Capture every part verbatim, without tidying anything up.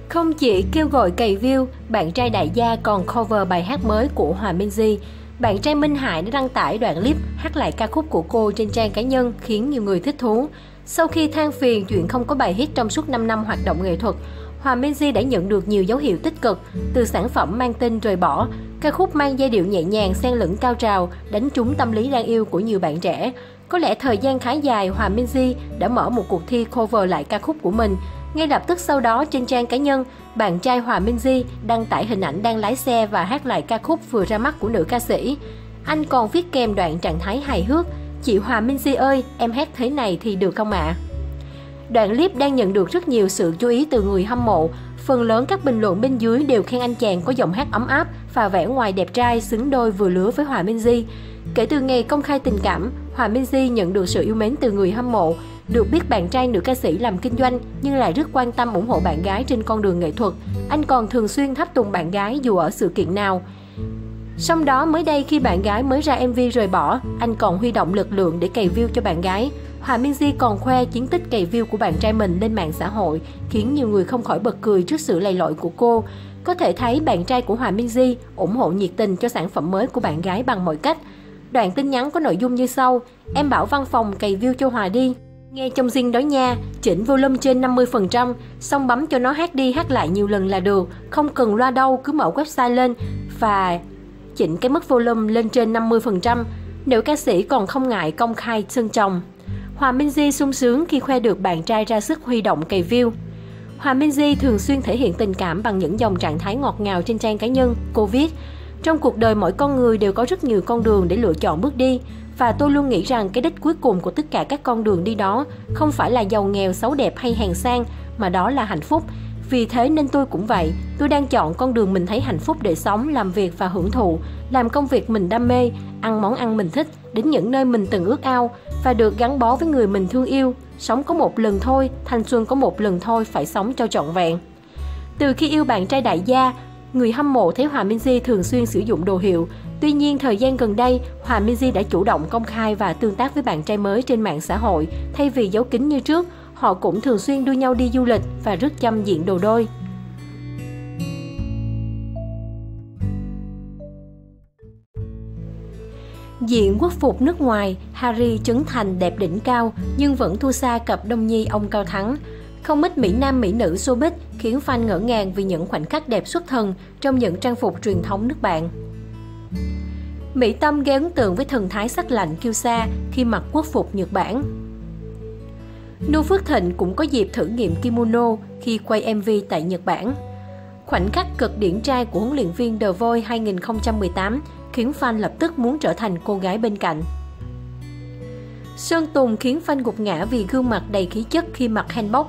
Không chỉ kêu gọi cày view, bạn trai đại gia còn cover bài hát mới của Hòa Minzy. Bạn trai Minh Hải đã đăng tải đoạn clip hát lại ca khúc của cô trên trang cá nhân khiến nhiều người thích thú. Sau khi than phiền chuyện không có bài hit trong suốt năm năm hoạt động nghệ thuật, Hòa Minzy đã nhận được nhiều dấu hiệu tích cực từ sản phẩm mang tên Rời Bỏ. Ca khúc mang giai điệu nhẹ nhàng xen lẫn cao trào, đánh trúng tâm lý đang yêu của nhiều bạn trẻ. Có lẽ thời gian khá dài, Hòa Minzy đã mở một cuộc thi cover lại ca khúc của mình. Ngay lập tức sau đó trên trang cá nhân, bạn trai Hòa Minzy đăng tải hình ảnh đang lái xe và hát lại ca khúc vừa ra mắt của nữ ca sĩ. Anh còn viết kèm đoạn trạng thái hài hước: "Chị Hòa Minzy ơi, em hát thế này thì được không ạ?" À? Đoạn clip đang nhận được rất nhiều sự chú ý từ người hâm mộ. Phần lớn các bình luận bên dưới đều khen anh chàng có giọng hát ấm áp và vẻ ngoài đẹp trai xứng đôi vừa lứa với Hòa Minzy. Kể từ ngày công khai tình cảm, Hòa Minzy nhận được sự yêu mến từ người hâm mộ. Được biết bạn trai nữ ca sĩ làm kinh doanh nhưng lại rất quan tâm ủng hộ bạn gái trên con đường nghệ thuật. Anh còn thường xuyên tháp tùng bạn gái dù ở sự kiện nào. Sau đó mới đây khi bạn gái mới ra em vê Rời Bỏ, anh còn huy động lực lượng để cày view cho bạn gái. Hòa Minzy còn khoe chiến tích cày view của bạn trai mình lên mạng xã hội, khiến nhiều người không khỏi bật cười trước sự lầy lội của cô. Có thể thấy bạn trai của Hòa Minzy ủng hộ nhiệt tình cho sản phẩm mới của bạn gái bằng mọi cách. Đoạn tin nhắn có nội dung như sau: "Em bảo văn phòng cày view cho Hòa đi. Nghe trong zing đó nha, chỉnh volume trên năm mươi phần trăm, xong bấm cho nó hát đi hát lại nhiều lần là được, không cần loa đâu, cứ mở website lên và chỉnh cái mức volume lên trên năm mươi phần trăm. Nữ ca sĩ còn không ngại công khai xưng chồng." Hòa Minzy sung sướng khi khoe được bạn trai ra sức huy động cày view. Hòa Minzy thường xuyên thể hiện tình cảm bằng những dòng trạng thái ngọt ngào trên trang cá nhân. Cô viết: "Trong cuộc đời mỗi con người đều có rất nhiều con đường để lựa chọn bước đi. Và tôi luôn nghĩ rằng cái đích cuối cùng của tất cả các con đường đi đó không phải là giàu nghèo, xấu đẹp hay hèn sang, mà đó là hạnh phúc. Vì thế nên tôi cũng vậy, tôi đang chọn con đường mình thấy hạnh phúc để sống, làm việc và hưởng thụ, làm công việc mình đam mê, ăn món ăn mình thích, đến những nơi mình từng ước ao và được gắn bó với người mình thương yêu. Sống có một lần thôi, thanh xuân có một lần thôi, phải sống cho trọn vẹn." Từ khi yêu bạn trai đại gia, người hâm mộ thấy Hòa Minzy thường xuyên sử dụng đồ hiệu. Tuy nhiên, thời gian gần đây, Hòa Minzy đã chủ động công khai và tương tác với bạn trai mới trên mạng xã hội. Thay vì giấu kín như trước, họ cũng thường xuyên đưa nhau đi du lịch và rất chăm diện đồ đôi. Diện quốc phục nước ngoài, Harry Trấn Thành đẹp đỉnh cao nhưng vẫn thua xa cặp đông nhi ông Cao Thắng. Không ít mỹ nam mỹ nữ showbiz khiến fan ngỡ ngàng vì những khoảnh khắc đẹp xuất thần trong những trang phục truyền thống nước bạn. Mỹ Tâm gây ấn tượng với thần thái sắc lạnh kiêu sa khi mặc quốc phục Nhật Bản. Nu Phước Thịnh cũng có dịp thử nghiệm kimono khi quay em vê tại Nhật Bản. Khoảnh khắc cực điển trai của huấn luyện viên The Voice hai nghìn không trăm mười tám khiến fan lập tức muốn trở thành cô gái bên cạnh. Sơn Tùng khiến fan gục ngã vì gương mặt đầy khí chất khi mặc hanbok.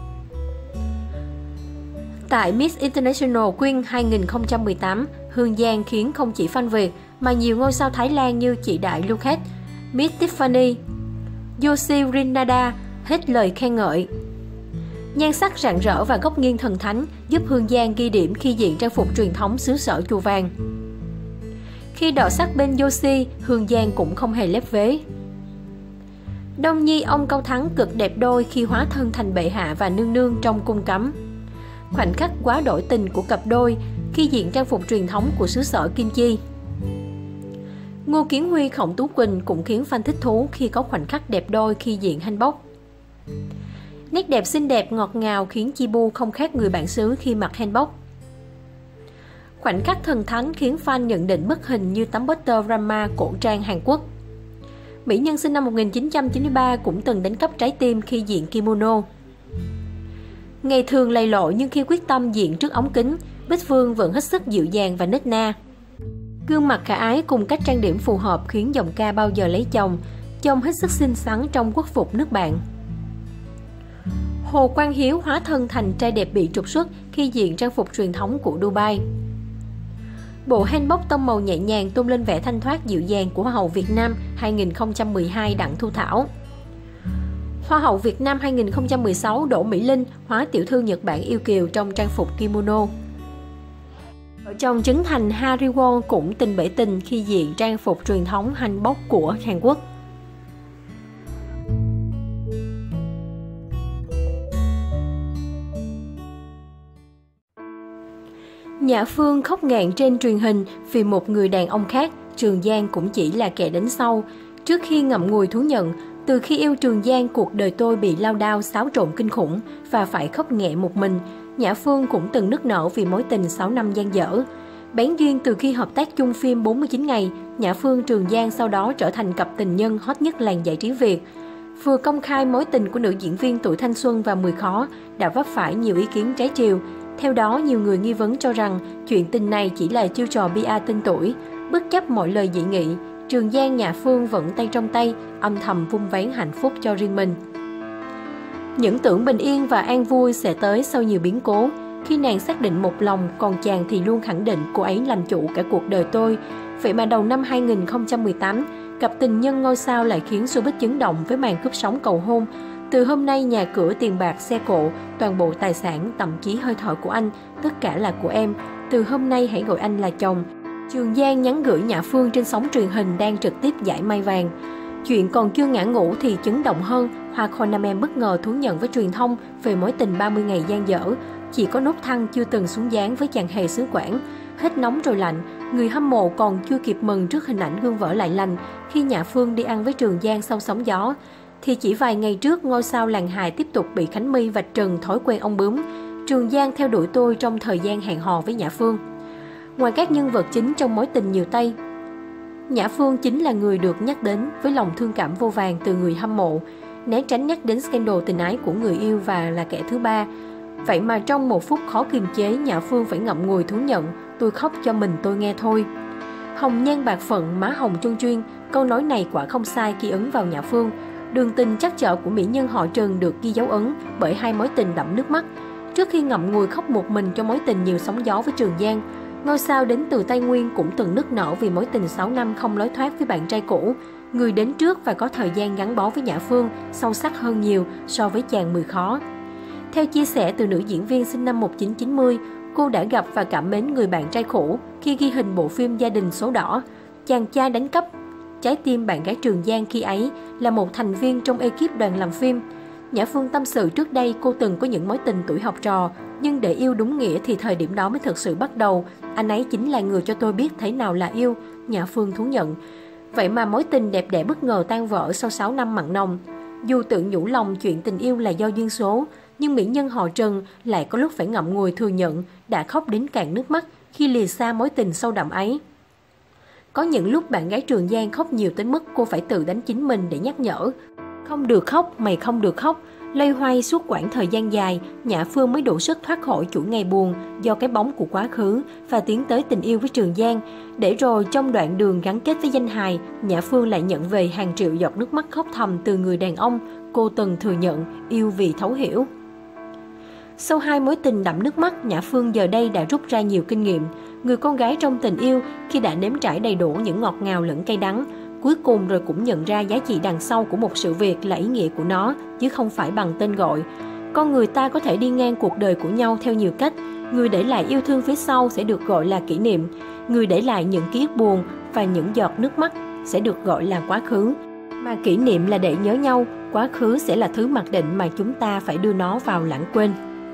Tại Miss International Queen hai nghìn không trăm mười tám, Hương Giang khiến không chỉ fan Việt mà nhiều ngôi sao Thái Lan như chị Đại Lucas, Miss Tiffany, Yoshi Rinada hết lời khen ngợi. Nhan sắc rạng rỡ và góc nghiêng thần thánh giúp Hương Giang ghi điểm khi diện trang phục truyền thống xứ sở Chùa Vàng. Khi đọ sắc bên Yoshi, Hương Giang cũng không hề lép vế. Đông nhi ông Cao Thắng cực đẹp đôi khi hóa thân thành bệ hạ và nương nương trong cung cấm. Khoảnh khắc quá đổi tình của cặp đôi khi diện trang phục truyền thống của xứ sở Kim Chi. Ngô Kiến Huy, Khổng Tú Quỳnh cũng khiến fan thích thú khi có khoảnh khắc đẹp đôi khi diện hanbok. Nét đẹp xinh đẹp ngọt ngào khiến Chi Bu không khác người bạn xứ khi mặc hanbok. Khoảnh khắc thần thánh khiến fan nhận định bức hình như tấm poster drama cổ trang Hàn Quốc. Mỹ nhân sinh năm một nghìn chín trăm chín mươi ba cũng từng đánh cắp trái tim khi diện kimono. Ngày thường lầy lội nhưng khi quyết tâm diện trước ống kính, Bích Phương vẫn hết sức dịu dàng và nết na. Gương mặt khả ái cùng cách trang điểm phù hợp khiến giọng ca Bao Giờ Lấy Chồng trông hết sức xinh xắn trong quốc phục nước bạn. Hồ Quang Hiếu hóa thân thành trai đẹp bị trục xuất khi diện trang phục truyền thống của Dubai. Bộ hanbok tông màu nhẹ nhàng tôn lên vẻ thanh thoát dịu dàng của Hoa hậu Việt Nam hai nghìn không trăm mười hai Đặng Thu Thảo. Hoa hậu Việt Nam hai nghìn không trăm mười sáu Đỗ Mỹ Linh hóa tiểu thư Nhật Bản yêu kiều trong trang phục kimono. Vợ chồng Trấn Thành Harry Won cũng tình bể tình khi diện trang phục truyền thống hanbok của Hàn Quốc. Nhã Phương khóc nghẹn trên truyền hình vì một người đàn ông khác, Trường Giang cũng chỉ là kẻ đánh sau. Trước khi ngậm ngùi thú nhận, từ khi yêu Trường Giang, cuộc đời tôi bị lao đao xáo trộn kinh khủng và phải khóc nhẹ một mình. Nhã Phương cũng từng nức nở vì mối tình sáu năm dang dở. Bén duyên từ khi hợp tác chung phim bốn mươi chín ngày, Nhã Phương Trường Giang sau đó trở thành cặp tình nhân hot nhất làng giải trí Việt. Vừa công khai mối tình của nữ diễn viên tuổi thanh xuân và mười khó đã vấp phải nhiều ý kiến trái chiều. Theo đó, nhiều người nghi vấn cho rằng chuyện tình này chỉ là chiêu trò pê e tên tuổi. Bất chấp mọi lời dị nghị, Trường Giang Nhã Phương vẫn tay trong tay, âm thầm vun vén hạnh phúc cho riêng mình. Những tưởng bình yên và an vui sẽ tới sau nhiều biến cố. Khi nàng xác định một lòng, còn chàng thì luôn khẳng định cô ấy làm chủ cả cuộc đời tôi. Vậy mà đầu năm hai nghìn không trăm mười tám, cặp tình nhân ngôi sao lại khiến showbiz chấn động với màn cướp sóng cầu hôn. Từ hôm nay, nhà cửa, tiền bạc, xe cộ, toàn bộ tài sản, thậm chí hơi thở của anh, tất cả là của em. Từ hôm nay hãy gọi anh là chồng. Trường Giang nhắn gửi Nhã Phương trên sóng truyền hình đang trực tiếp giải Mai Vàng. Chuyện còn chưa ngã ngũ thì chấn động hơn, Hoa Khôi Nam Em bất ngờ thú nhận với truyền thông về mối tình ba mươi ngày dang dở. Chỉ có nốt thăng chưa từng xuống dáng với chàng hề xứ Quảng. Hết nóng rồi lạnh, người hâm mộ còn chưa kịp mừng trước hình ảnh gương vỡ lại lành khi Nhã Phương đi ăn với Trường Giang sau sóng gió. Thì chỉ vài ngày trước, ngôi sao làng hài tiếp tục bị Khánh My vạch trần thói quen ông bướm. Trường Giang theo đuổi tôi trong thời gian hẹn hò với Nhã Phương. Ngoài các nhân vật chính trong mối tình nhiều tay, Nhã Phương chính là người được nhắc đến với lòng thương cảm vô vàn từ người hâm mộ, né tránh nhắc đến scandal tình ái của người yêu và là kẻ thứ ba. Vậy mà trong một phút khó kiềm chế, Nhã Phương phải ngậm ngùi thú nhận, tôi khóc cho mình tôi nghe thôi. Hồng nhan bạc phận, má hồng chuông chuyên, câu nói này quả không sai khi ấn vào Nhã Phương. Đường tình trắc trở của mỹ nhân họ Trần được ghi dấu ấn bởi hai mối tình đẫm nước mắt. Trước khi ngậm ngùi khóc một mình cho mối tình nhiều sóng gió với Trường Giang, ngôi sao đến từ Tây Nguyên cũng từng nức nở vì mối tình sáu năm không lối thoát với bạn trai cũ. Người đến trước và có thời gian gắn bó với Nhã Phương sâu sắc hơn nhiều so với chàng mười khó. Theo chia sẻ từ nữ diễn viên sinh năm một nghìn chín trăm chín mươi, cô đã gặp và cảm mến người bạn trai cũ khi ghi hình bộ phim Gia đình số đỏ. Chàng trai đánh cắp trái tim bạn gái Trường Giang khi ấy là một thành viên trong ekip đoàn làm phim. Nhã Phương tâm sự trước đây cô từng có những mối tình tuổi học trò, nhưng để yêu đúng nghĩa thì thời điểm đó mới thực sự bắt đầu. Anh ấy chính là người cho tôi biết thế nào là yêu, Nhã Phương thú nhận. Vậy mà mối tình đẹp đẽ bất ngờ tan vỡ sau sáu năm mặn nồng. Dù tự nhủ lòng chuyện tình yêu là do duyên số, nhưng mỹ nhân họ Trần lại có lúc phải ngậm ngùi thừa nhận đã khóc đến cạn nước mắt khi lìa xa mối tình sâu đậm ấy. Có những lúc bạn gái Trường Giang khóc nhiều đến mức cô phải tự đánh chính mình để nhắc nhở. Không được khóc, mày không được khóc. Loay hoay suốt quãng thời gian dài, Nhã Phương mới đủ sức thoát khỏi chuỗi ngày buồn do cái bóng của quá khứ và tiến tới tình yêu với Trường Giang. Để rồi trong đoạn đường gắn kết với danh hài, Nhã Phương lại nhận về hàng triệu giọt nước mắt khóc thầm từ người đàn ông cô từng thừa nhận yêu vì thấu hiểu. Sau hai mối tình đẫm nước mắt, Nhã Phương giờ đây đã rút ra nhiều kinh nghiệm. Người con gái trong tình yêu khi đã nếm trải đầy đủ những ngọt ngào lẫn cay đắng, cuối cùng rồi cũng nhận ra giá trị đằng sau của một sự việc là ý nghĩa của nó, chứ không phải bằng tên gọi. Con người ta có thể đi ngang cuộc đời của nhau theo nhiều cách. Người để lại yêu thương phía sau sẽ được gọi là kỷ niệm. Người để lại những ký ức buồn và những giọt nước mắt sẽ được gọi là quá khứ. Mà kỷ niệm là để nhớ nhau, quá khứ sẽ là thứ mặc định mà chúng ta phải đưa nó vào lãng quên.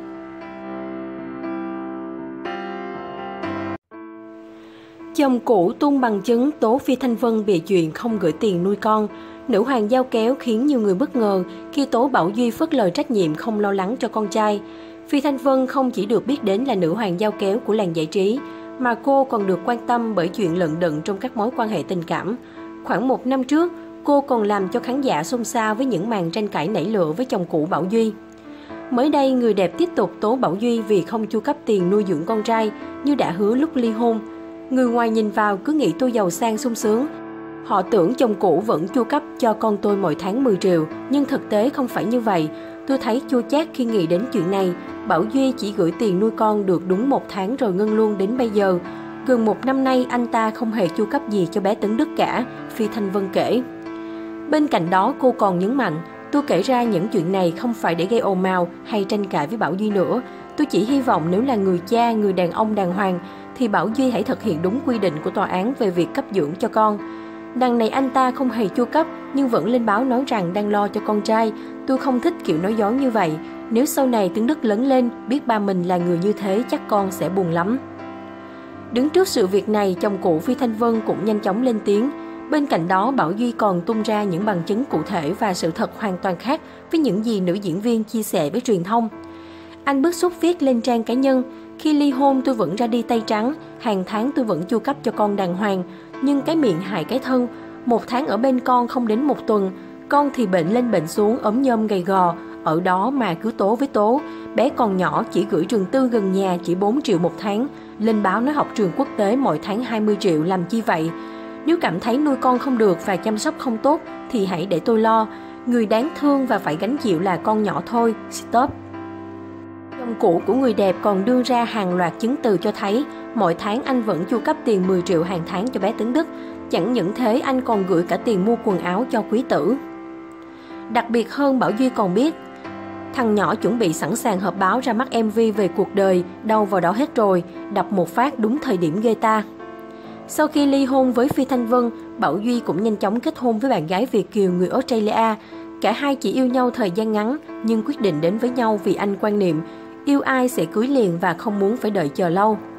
Chồng cũ tung bằng chứng tố Phi Thanh Vân bịa chuyện không gửi tiền nuôi con. Nữ hoàng dao kéo khiến nhiều người bất ngờ khi tố Bảo Duy phớt lờ trách nhiệm không lo lắng cho con trai. Phi Thanh Vân không chỉ được biết đến là nữ hoàng dao kéo của làng giải trí, mà cô còn được quan tâm bởi chuyện lận đận trong các mối quan hệ tình cảm. Khoảng một năm trước, cô còn làm cho khán giả xôn xao với những màn tranh cãi nảy lửa với chồng cũ Bảo Duy. Mới đây, người đẹp tiếp tục tố Bảo Duy vì không chu cấp tiền nuôi dưỡng con trai như đã hứa lúc ly hôn. Người ngoài nhìn vào cứ nghĩ tôi giàu sang sung sướng. Họ tưởng chồng cũ vẫn chu cấp cho con tôi mỗi tháng mười triệu, nhưng thực tế không phải như vậy. Tôi thấy chua chát khi nghĩ đến chuyện này. Bảo Duy chỉ gửi tiền nuôi con được đúng một tháng rồi ngưng luôn đến bây giờ. Gần một năm nay anh ta không hề chu cấp gì cho bé Tấn Đức cả, Phi Thanh Vân kể. Bên cạnh đó cô còn nhấn mạnh, tôi kể ra những chuyện này không phải để gây ồn ào hay tranh cãi với Bảo Duy nữa. Tôi chỉ hy vọng nếu là người cha, người đàn ông đàng hoàng, thì Bảo Duy hãy thực hiện đúng quy định của tòa án về việc cấp dưỡng cho con. Đằng này anh ta không hề chu cấp nhưng vẫn lên báo nói rằng đang lo cho con trai. Tôi không thích kiểu nói dối như vậy. Nếu sau này Tấn Đức lớn lên biết ba mình là người như thế chắc con sẽ buồn lắm. Đứng trước sự việc này, chồng cũ Phi Thanh Vân cũng nhanh chóng lên tiếng. Bên cạnh đó, Bảo Duy còn tung ra những bằng chứng cụ thể và sự thật hoàn toàn khác với những gì nữ diễn viên chia sẻ với truyền thông. Anh bức xúc viết lên trang cá nhân: khi ly hôn tôi vẫn ra đi tay trắng, hàng tháng tôi vẫn chu cấp cho con đàng hoàng, nhưng cái miệng hại cái thân. Một tháng ở bên con không đến một tuần, con thì bệnh lên bệnh xuống, ốm nhom gầy gò, ở đó mà cứ tố với tố. Bé còn nhỏ, chỉ gửi trường tư gần nhà chỉ bốn triệu một tháng, lên báo nói học trường quốc tế mỗi tháng hai mươi triệu, làm chi vậy? Nếu cảm thấy nuôi con không được và chăm sóc không tốt thì hãy để tôi lo, người đáng thương và phải gánh chịu là con nhỏ thôi, stop. Chồng cũ của người đẹp còn đưa ra hàng loạt chứng từ cho thấy mỗi tháng anh vẫn chu cấp tiền mười triệu hàng tháng cho bé Tấn Đức. Chẳng những thế, anh còn gửi cả tiền mua quần áo cho quý tử. Đặc biệt hơn, Bảo Duy còn biết thằng nhỏ chuẩn bị sẵn sàng họp báo ra mắt em vê về cuộc đời, đâu vào đó hết rồi, đập một phát đúng thời điểm ghê ta. Sau khi ly hôn với Phi Thanh Vân, Bảo Duy cũng nhanh chóng kết hôn với bạn gái Việt kiều người Australia. Cả hai chỉ yêu nhau thời gian ngắn, nhưng quyết định đến với nhau vì anh quan niệm yêu ai sẽ cưới liền và không muốn phải đợi chờ lâu.